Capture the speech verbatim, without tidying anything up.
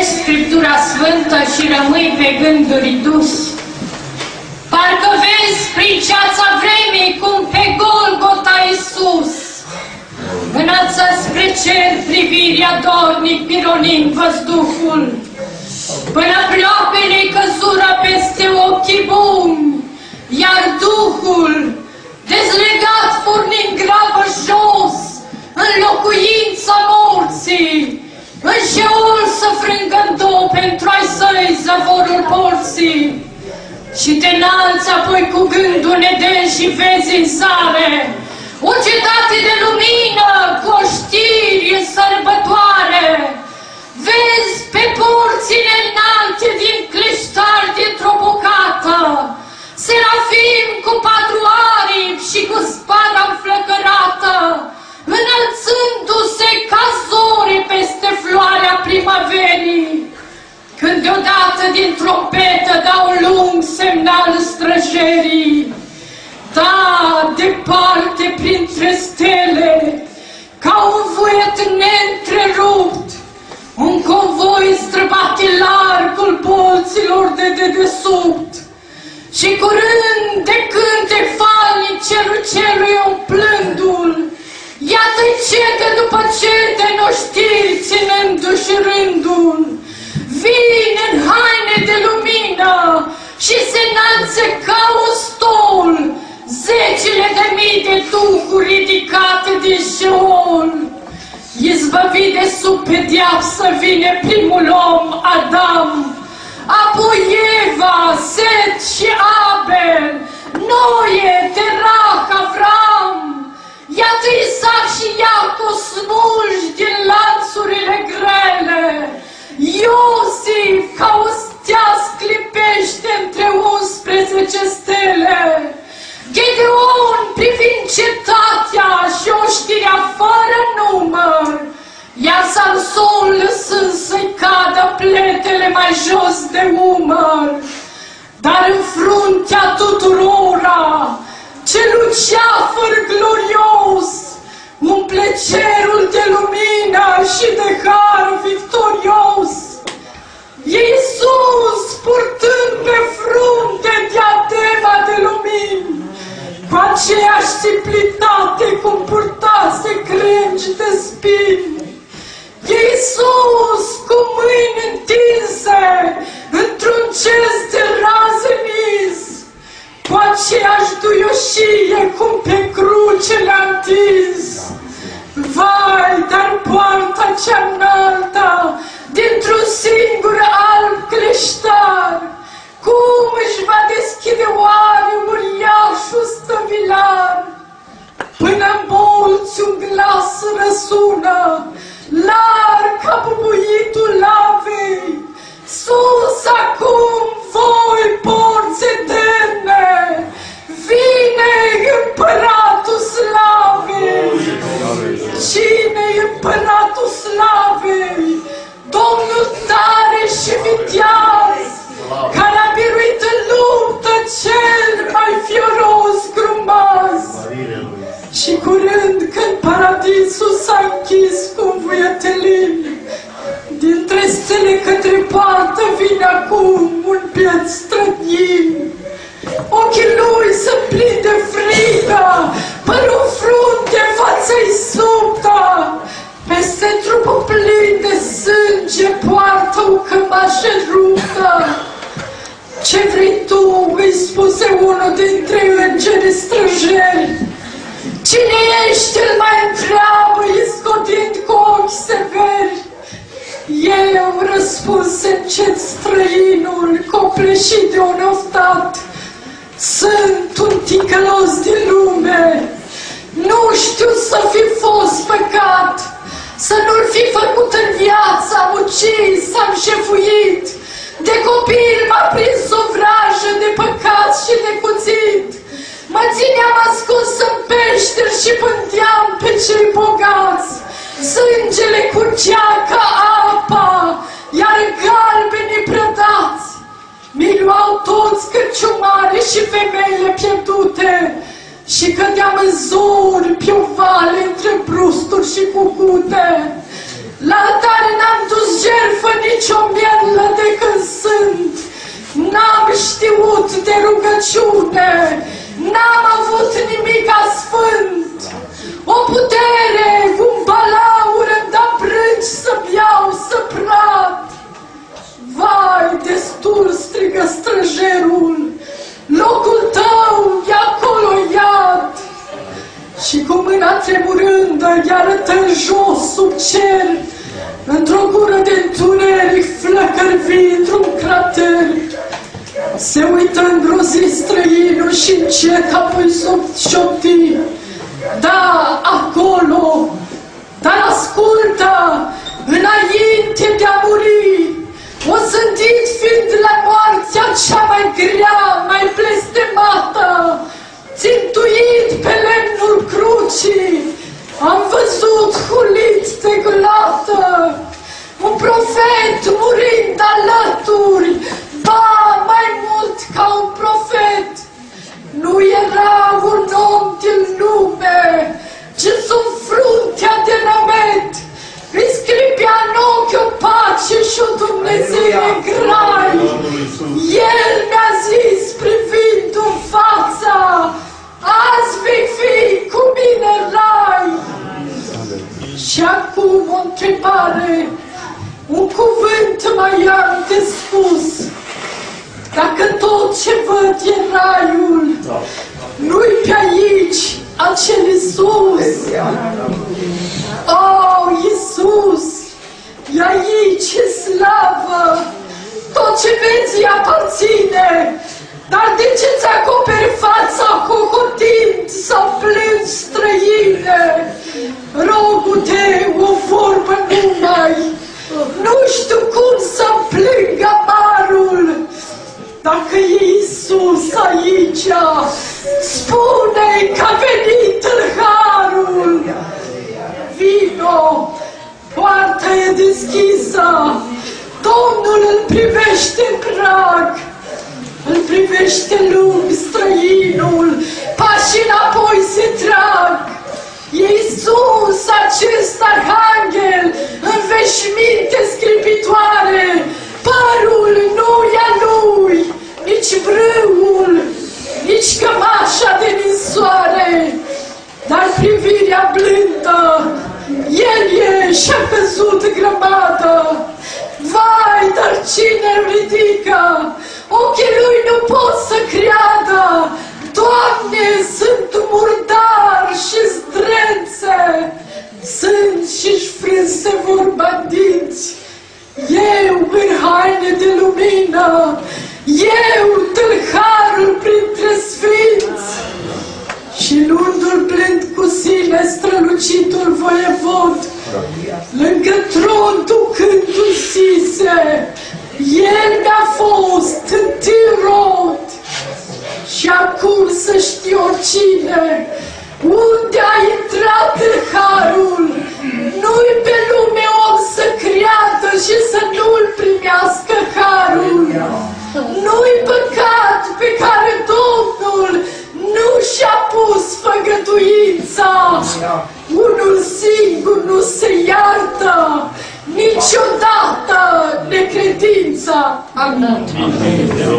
Scriptura Sfântă și rămâi pe gânduri dus. Parcă vezi prin ceața vremii cum pe Golgota Iisus înălța spre cer privirea dornic pironind văzduhul, până ploapele-i căzură peste ochii buni, iar Duhul, dezlegat pornind grabă jos, în locuința morții, în Șeol să frângă în două pentru ai săi zăvorul porții. Și te înalți apoi cu gândul neden și vezi în sare o cetate de lumină cu o știri sărbătoare. Vezi pe porțile înalte din cleștar dintr-o bucată serafim cu patru aripi și cu spada înflăcărată, înălțându-se ca zori peste floarea primăverii, când deodată din trompetă dau un lung semnal străjerii. Da, departe printre stele, ca un vuiet neîntrerupt, un convoi străbate largul bolților de dedesubt. Și curând de cânte falnic cerul celui umplându-l, iată-i cete după cete noștiri ținându-și rândul. Vine în haine de lumină și se înalță ca un stol zecile de mii de duhuri ridicate din Șeol. Izbăvit de sub pedeapsă vine primul om, Adam, apoi Eva, Set și Abel, Noe, Terach, Avram. Iată Isaac și Iacov smulși din lanțurile grele. Iosif, ca o stea, sclipește între unsprezece stele. Gedeon, privind cetatea și oștirea fără număr, iar Samson lăsând să-i cadă pletele mai jos de umăr. Dar în fruntea tuturora, ce luceafăr glorios, umple cerul de lumină și de har victorios. Iisus, purtând pe frunte diadema de lumini, cu aceeași simplitate cum purtase crengi de spini. Iisus, cu mâini întinse, într-un gest de raze mis, cu aceeași duioșie cum pe cruce le-a întins. Vai, dar poarta cea înaltă, dintr-un singur alb cleștar, cum își va deschide oare uriașul stăvilar? Până mulți un glas răsună, larg ca bubuitul lavei. Sus acum voi, porți eterne, vine împăratul slavei. Cine-i împăratul slavei? Domnul tare și viteaz, care a biruit în luptă cel mai fioros grumaz. Și curând când paradisul s-a închis cu vuietelin, dintre stele către poartă vine acum un biet străin. Ochii lui sunt plini de frică, părul frunte, fața-i subtă, peste trupul plin de sânge poartă o cămașă ruptă. Ce vrei tu, îi spuse unul dintre îngerii străjeri. Cine ești, îl mai întreabă, iscodind cu ochi severi. Eu, răspunse încet străinul, copleșit de un oftat, sunt un ticălos din lume. Nu știu să fi fost păcat, să nu-l fi făcut în viață, am ucis, am șefuit. De copil m-a prins o vrajă de păcat și de cuțit. Mă țineam ascuns în peșteri și pânteam pe cei bogați. Sângele curgea ca apa, iar galbenii prădați mi luau toți cărciumare și femeile pierdute și cădeam în zori pe o vale între brusturi și cucute. La altare n-am dus jertfă nici o mierlă de când sunt. N-am știut de rugăciune, n-am avut nimic sfânt. O putere, un balaur îmi da brânci să-mi iau să prat. Vai, destul, strigă străjerul, locul tău e acolo iad. Și cu mâna tremurândă îi arătă jos sub cer, într-o gură de întuneric flăcărvi într-un crater. Se uită îngrozit străinul și încet apoi șopti: da, acolo, dar ascultă, înainte de a muri, o sândit fiind la moartea cea mai grea, mai blestemată, țintuit pe lemnul crucii, am văzut hulit de glată, un profet murind alături, ba, mai mult ca un profet. Nu era un om din lume, ci sub fruntea de nămet îi sclipea în ochi o pace și o Dumnezeie grai. El mi-a zis privind în fața: azi vei fi cu mine în rai. Și acum o întrebare, un cuvânt mai am de spus. Dacă tot ce văd e raiul, nu-i pe aici acel Iisus. Oh, Iisus, e aici slavă, tot ce vezi îi aparține. Dar de ce ți acoperi fața cocotind sau plângi străine? Rogu-te o vorbă numai, nu știu cum să-mi plâng amarul. Dacă e Iisus aici, spune-i că a venit tâlharul. Vino, poarta e deschisă, Domnul îl privește în prag, îl privește lung străinul, pașii înapoi se trag. E Iisus, acest arhanghel, în veșminte scripitoare, părul nu e a lui, nici brâul, nici cămașa de ninsoare, dar privirea blândă, el e și-a căzut grămadă. Vai, dar cine îl ridică? Ochii lui nu pot să creadă. Doamne, sunt murdar și zdrențe, sunt și-și frânse vorba dinți. Eu în haine de lumină, eu tâlharul printre sfinți. Și luându-l plând cu sine strălucitul voievod, lângă tron ducându-l sise, el mi-a fost întâi rod. Și acum să știe oricine, unde a intrat tâlharul, nu-i pe lume om să creadă și să nu-l primească harul. Nu-i păcat pe care Domnul nu și-a pus făgăduința. Unul singur nu se iartă, niciodată necredința. Amin.